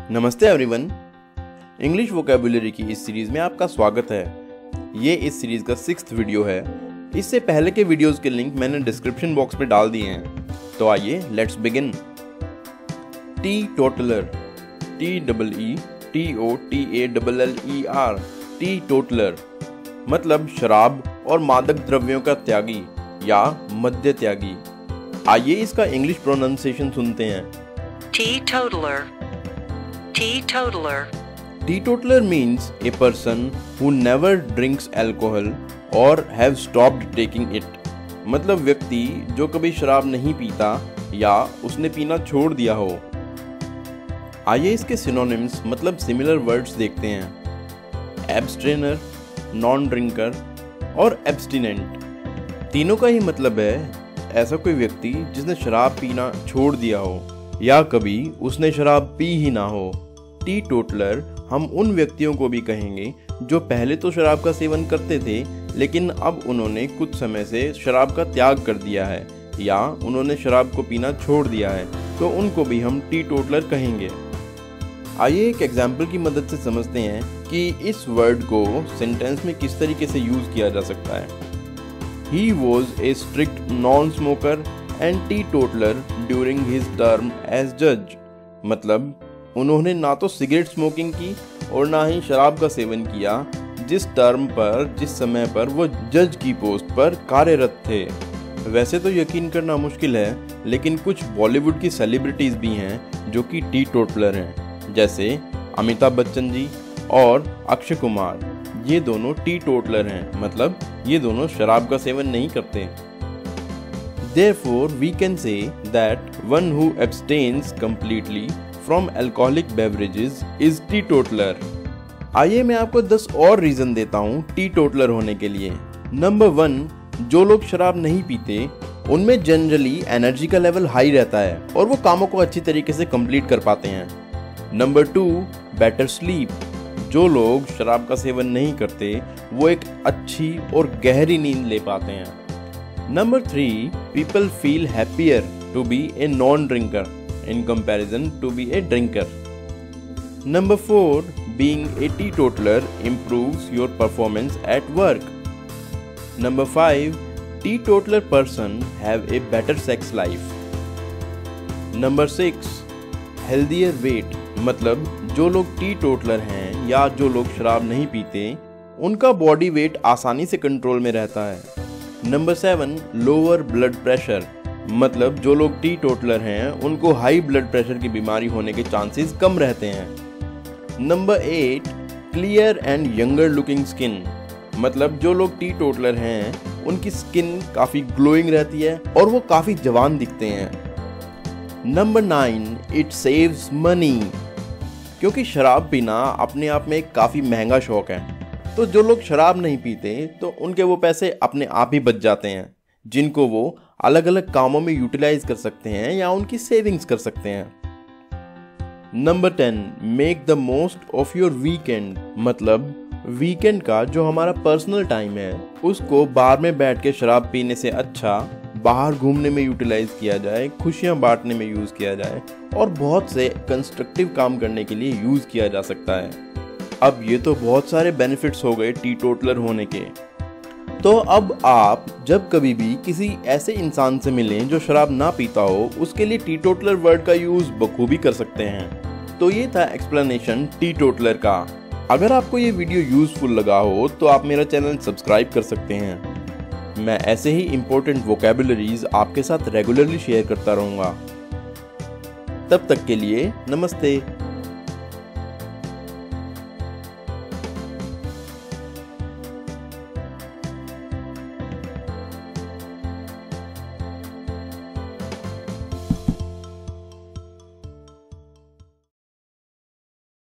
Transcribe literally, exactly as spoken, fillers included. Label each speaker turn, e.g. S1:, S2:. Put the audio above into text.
S1: नमस्ते everyone, English vocabulary की इस सीरीज में आपका स्वागत है। ये इस सीरीज का सिक्स्थ वीडियो है। इससे पहले के वीडियोस के लिंक मैंने डिस्क्रिप्शन बॉक्स में डाल दिए हैं, तो आइए let's begin. T teetotaler, T double E T O T A double L E R, T teetotaler मतलब शराब और मादक द्रव्यों का त्यागी या मद्य त्यागी। आइए इसका इंग्लिश प्रोनाउंसिएशन सुनते हैं।
S2: Teetotaler. Teetotaler.
S1: Teetotaler means a person who never drinks alcohol or have stopped taking it. मतलब व्यक्ति जो कभी शराब नहीं पीता या उसने पीना छोड़ दिया हो। आइए इसके सिनोनिम्स मतलब सिमिलर वर्ड्स देखते हैं। एब्स्ट्रेनर, नॉन ड्रिंकर और एब्स्टिनेंट। तीनों का ही मतलब है ऐसा कोई व्यक्ति जिसने शराब पीना छोड़ दिया हो या कभी उसने शराब पी ही ना हो। टी टोटलर हम उन व्यक्तियों को भी कहेंगे जो पहले तो शराब का सेवन करते थे लेकिन अब उन्होंने कुछ समय से शराब का त्याग कर दिया है या उन्होंने शराब को पीना छोड़ दिया है, तो उनको भी हम टी टोटलर कहेंगे। आइए एक एग्जाम्पल की मदद से समझते हैं कि इस वर्ड को सेंटेंस में किस तरीके से यूज किया जा सकता है। He was a strict non-smoker and teetotaler during his term as judge। मतलब उन्होंने ना तो सिगरेट स्मोकिंग की और ना ही शराब का सेवन किया जिस टर्म पर जिस समय पर वो जज की पोस्ट पर कार्यरत थे। वैसे तो यकीन करना मुश्किल है, लेकिन कुछ बॉलीवुड की सेलिब्रिटीज भी हैं जो कि टीटोटलर हैं, जैसे अमिताभ बच्चन जी और अक्षय कुमार। ये दोनों टीटोटलर हैं, मतलब ये दोनों शराब का सेवन नहीं करते। Therefore, we can say that one who abstains completely from alcoholic beverages is teetotaler। आइए मैं आपको दस और रीजन देता हूँ टीटोटलर होने के लिए। नंबर वन, जो लोग शराब नहीं पीते उनमें जनरली एनर्जी का लेवल हाई रहता है और वो कामों को अच्छी तरीके से कंप्लीट कर पाते हैं। Number two, better sleep. जो लोग शराब का सेवन नहीं करते वो एक अच्छी और गहरी नींद ले पाते हैं। Number three, people feel happier to be a non drinker in comparison to be a drinker. Number four, being a teetotaler improves your performance at work। Number five, teetotaler person have a better sex life। Number six, healthier weight। मतलब जो लोग टीटोटलर हैं या जो लोग शराब नहीं पीते उनका बॉडी वेट आसानी से कंट्रोल में रहता है। Number seven, lower blood pressure. मतलब जो लोग टीटोटलर हैं उनको हाई ब्लड प्रेशर की बीमारी होने के चांसेस कम रहते हैं। Number eight, clear and younger looking skin. मतलब जो लोग टीटोटलर हैं उनकी स्किन काफ़ी ग्लोइंग रहती है और वो काफ़ी जवान दिखते हैं। Number nine, it saves money. क्योंकि शराब पीना अपने आप में एक काफ़ी महंगा शौक है, तो जो लोग शराब नहीं पीते तो उनके वो पैसे अपने आप ही बच जाते हैं जिनको वो अलग अलग कामों में यूटिलाइज कर सकते हैं या उनकी सेविंग्स कर सकते हैं। Number ten, make the most of your weekend. मतलब वीकेंड का जो हमारा पर्सनल टाइम है उसको बार में बैठ के शराब पीने से अच्छा बाहर घूमने में यूटिलाइज किया जाए, खुशियां बांटने में यूज किया जाए और बहुत से कंस्ट्रक्टिव काम करने के लिए यूज किया जा सकता है। अब ये तो बहुत सारे बेनिफिट्स हो गए टीटोटलर होने के। तो अब आप जब कभी भी किसी ऐसे इंसान से मिलें जो शराब ना पीता हो उसके लिए टीटोटलर वर्ड का यूज बखूबी कर सकते हैं। तो ये था एक्सप्लेनेशन टीटोटलर का। अगर आपको ये वीडियो यूजफुल लगा हो तो आप मेरा चैनल सब्सक्राइब कर सकते हैं। मैं ऐसे ही इंपॉर्टेंट वोकैबुलरीज आपके साथ रेगुलरली शेयर करता रहूँगा। तब तक के लिए नमस्ते।